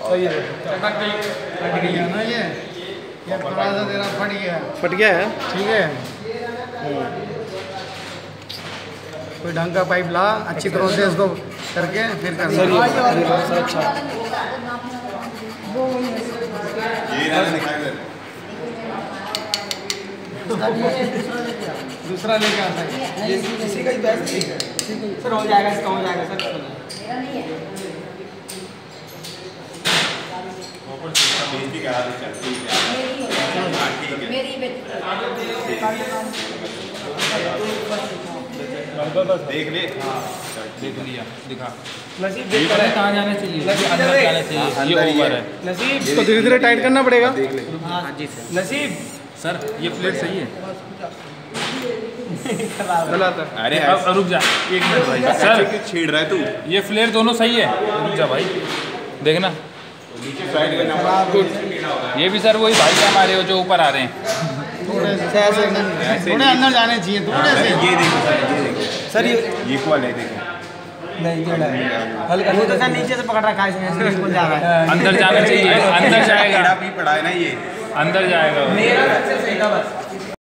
सही है। फट गया ना ये थोड़ा सा तेरा फट गया है। ठीक है, कोई ढंग का पाइप ला, अच्छी तरह से इसको करके फिर कर। अच्छा दूसरा लेके आता है इसी का ही बैच है सर। हो जाएगा, इसका हो जाएगा सर। मेरा नहीं है। देख ले, देख लिया, दिखा नसीब देख कर कहाँ जाना चाहिए, अंदर जाना चाहिए, ये ओवर है। नसीब इसको धीरे धीरे टाइट करना पड़ेगा। देख ले। हाँ जी सर। नसीब सर ये प्लेट सही है। गलत है। अरे अब रुक जा एक मिनट भाई। सर छेड़ रहा है तू। ये फ्लेयर दोनों सही है, रुक जा भाई देखना। ये भी सर वही भाई का हमारे हो जो ऊपर आ रहे हैं। थोड़े अंदर जाने चाहिए, थोड़े से। ये देखो सर, ये देखो सर, ये कॉल है, देखो नहीं हल्का वो तो सर नीचे से पकड़ रखा है इसमें जा रहा है। अंदर जाना चाहिए, अंदर जाएगा। भी पड़ा है ना ये, अंदर जाएगा। मेरा सही था बस।